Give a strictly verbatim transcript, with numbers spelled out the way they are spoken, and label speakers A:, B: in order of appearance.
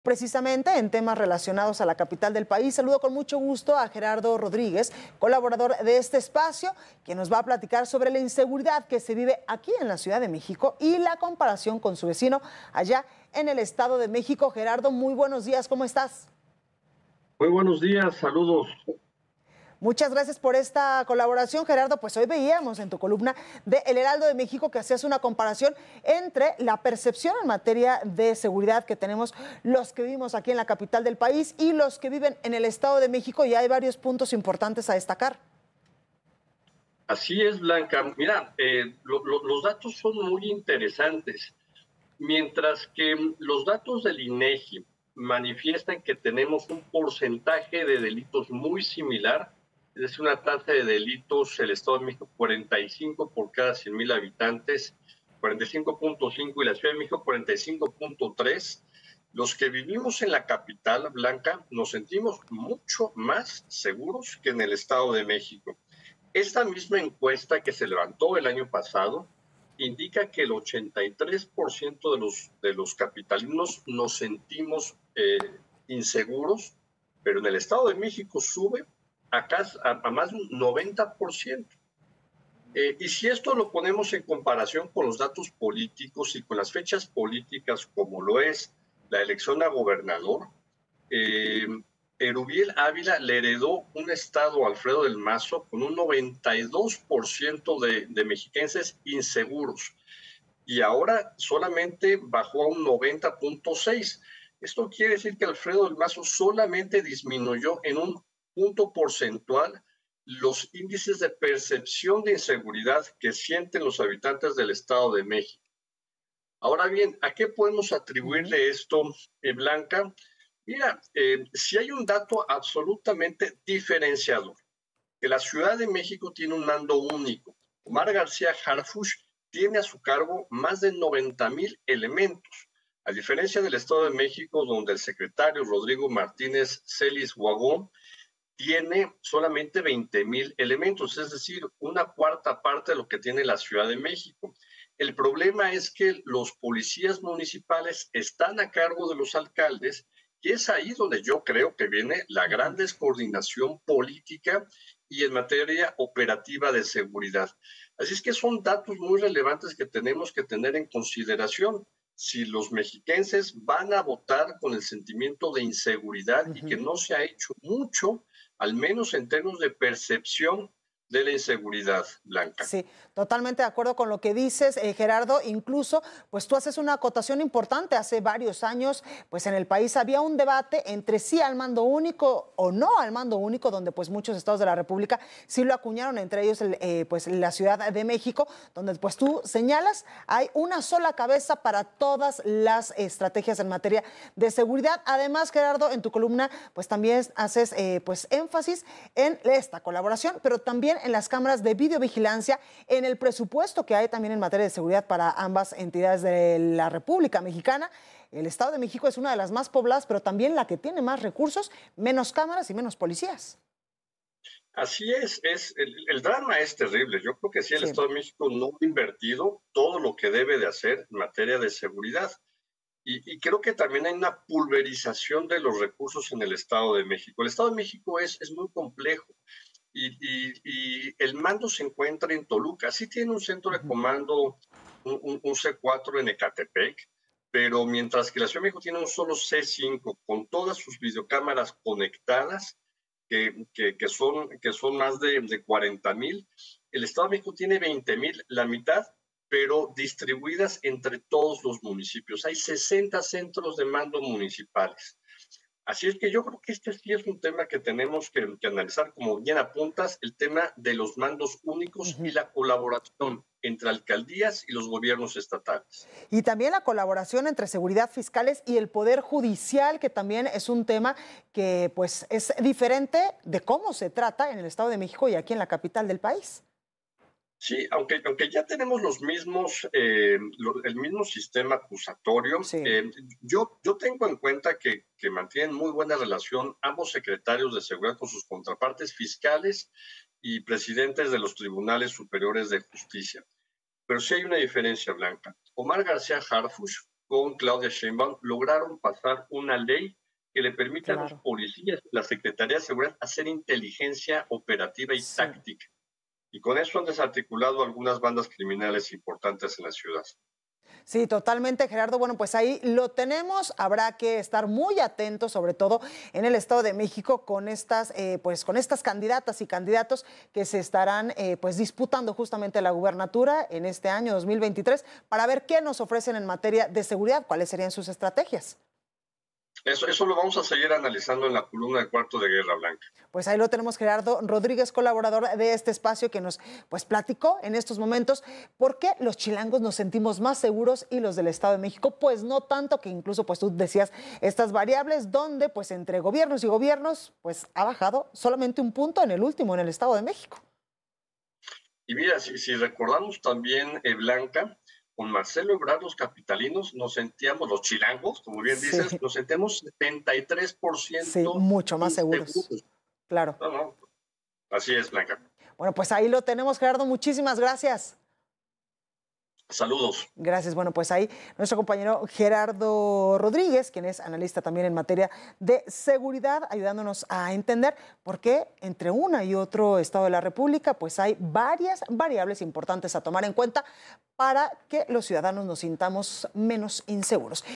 A: Precisamente en temas relacionados a la capital del país, saludo con mucho gusto a Gerardo Rodríguez, colaborador de este espacio, quien nos va a platicar sobre la inseguridad que se vive aquí en la Ciudad de México y la comparación con su vecino allá en el Estado de México. Gerardo, muy buenos días, ¿cómo estás?
B: Muy buenos días, saludos.
A: Muchas gracias por esta colaboración, Gerardo. Pues hoy veíamos en tu columna de El Heraldo de México que hacías una comparación entre la percepción en materia de seguridad que tenemos los que vivimos aquí en la capital del país y los que viven en el Estado de México, y hay varios puntos importantes a destacar.
B: Así es, Blanca. Mira, eh, lo, lo, los datos son muy interesantes. Mientras que los datos del INEGI manifiestan que tenemos un porcentaje de delitos muy similar, es decir, una tasa de delitos, el Estado de México cuarenta y cinco por cada cien mil habitantes, cuarenta y cinco punto cinco, y la Ciudad de México cuarenta y cinco punto tres. Los que vivimos en la capital, Blanca, nos sentimos mucho más seguros que en el Estado de México. Esta misma encuesta que se levantó el año pasado indica que el ochenta y tres por ciento de los, de los capitalinos nos sentimos eh, inseguros, pero en el Estado de México sube a, casi, a, a más de un noventa por ciento. Eh, y si esto lo ponemos en comparación con los datos políticos y con las fechas políticas, como lo es la elección a gobernador, eh, Erubiel Ávila le heredó un estado a Alfredo del Mazo con un noventa y dos por ciento de, de mexiquenses inseguros, y ahora solamente bajó a un noventa punto seis. Esto quiere decir que Alfredo del Mazo solamente disminuyó en un punto porcentual los índices de percepción de inseguridad que sienten los habitantes del Estado de México. Ahora bien, ¿a qué podemos atribuirle esto, eh, Blanca? Mira, eh, si hay un dato absolutamente diferenciador, que la Ciudad de México tiene un mando único. Omar García Harfuch tiene a su cargo más de noventa mil elementos, a diferencia del Estado de México, donde el secretario Rodrigo Martínez Celis Huagón tiene solamente veinte mil elementos, es decir, una cuarta parte de lo que tiene la Ciudad de México. El problema es que los policías municipales están a cargo de los alcaldes, y es ahí donde yo creo que viene la gran descoordinación política y en materia operativa de seguridad. Así es que son datos muy relevantes que tenemos que tener en consideración si los mexiquenses van a votar con el sentimiento de inseguridad y que no se ha hecho mucho, al menos en términos de percepción de la inseguridad, Blanca.
A: Sí, totalmente de acuerdo con lo que dices, eh, Gerardo. Incluso, pues tú haces una acotación importante. Hace varios años, pues en el país había un debate entre sí al mando único o no al mando único, donde pues muchos estados de la República sí lo acuñaron, entre ellos el, eh, pues la Ciudad de México, donde pues tú señalas, hay una sola cabeza para todas las estrategias en materia de seguridad. Además, Gerardo, en tu columna, pues también haces eh, pues énfasis en esta colaboración, pero también en las cámaras de videovigilancia, en el presupuesto que hay también en materia de seguridad para ambas entidades de la República Mexicana. El Estado de México es una de las más pobladas, pero también la que tiene más recursos, menos cámaras y menos policías.
B: Así es, es el, el drama es terrible. Yo creo que sí, el
A: Sí.
B: Estado de México no ha invertido todo lo que debe de hacer en materia de seguridad. Y, y creo que también hay una pulverización de los recursos en el Estado de México. El Estado de México es, es muy complejo. Y, y, y, el mando se encuentra en Toluca. Sí tiene un centro de comando, un, un, un C cuatro en Ecatepec, pero mientras que la Ciudad de México tiene un solo C cinco con todas sus videocámaras conectadas, que, que, que, son, que son más de, de cuarenta mil, el Estado de México tiene veinte mil, la mitad, pero distribuidas entre todos los municipios. Hay sesenta centros de mando municipales. Así es que yo creo que este sí es un tema que tenemos que, que analizar, como bien apuntas, el tema de los mandos únicos
A: Uh-huh.
B: y la colaboración entre alcaldías y los gobiernos estatales.
A: Y también la colaboración entre seguridad fiscales y el Poder Judicial, que también es un tema que pues es diferente de cómo se trata en el Estado de México y aquí en la capital del país.
B: Sí, aunque, aunque ya tenemos los mismos, eh, lo, el mismo sistema acusatorio,
A: Sí.
B: eh, yo, yo tengo en cuenta que, que mantienen muy buena relación ambos secretarios de seguridad con sus contrapartes fiscales y presidentes de los tribunales superiores de justicia. Pero sí hay una diferencia, Blanca. Omar García Harfuch con Claudia Sheinbaum, lograron pasar una ley que le permite a los
A: Claro.
B: policías, la Secretaría de Seguridad, hacer inteligencia operativa y
A: Sí.
B: táctica. Y con eso han desarticulado algunas bandas criminales importantes en la ciudad.
A: Sí, totalmente, Gerardo. Bueno, pues ahí lo tenemos. Habrá que estar muy atentos, sobre todo en el Estado de México, con estas, eh, pues, con estas candidatas y candidatos que se estarán eh, pues, disputando justamente la gubernatura en este año dos mil veintitrés para ver qué nos ofrecen en materia de seguridad, cuáles serían sus estrategias.
B: Eso, eso lo vamos a seguir analizando en la columna de Cuarto de Guerra Blanca.
A: Pues ahí lo tenemos, Gerardo Rodríguez, colaborador de este espacio que nos pues platicó en estos momentos por qué los chilangos nos sentimos más seguros y los del Estado de México pues no tanto, que incluso pues tú decías estas variables donde pues entre gobiernos y gobiernos pues ha bajado solamente un punto en el último, en el Estado de México.
B: Y mira, si, si recordamos también, eh, Blanca, con Marcelo Ebrard, los capitalinos nos sentíamos, los chilangos, como bien
A: Sí,
B: dices, nos sentimos setenta y tres por
A: sí,
B: ciento
A: mucho más seguros,
B: inseguros.
A: claro.
B: No, no, así es, Blanca.
A: Bueno, pues ahí lo tenemos, Gerardo, muchísimas gracias.
B: Saludos.
A: Gracias. Bueno, pues ahí nuestro compañero Gerardo Rodríguez, quien es analista también en materia de seguridad, ayudándonos a entender por qué entre una y otro estado de la República, pues hay varias variables importantes a tomar en cuenta para que los ciudadanos nos sintamos menos inseguros.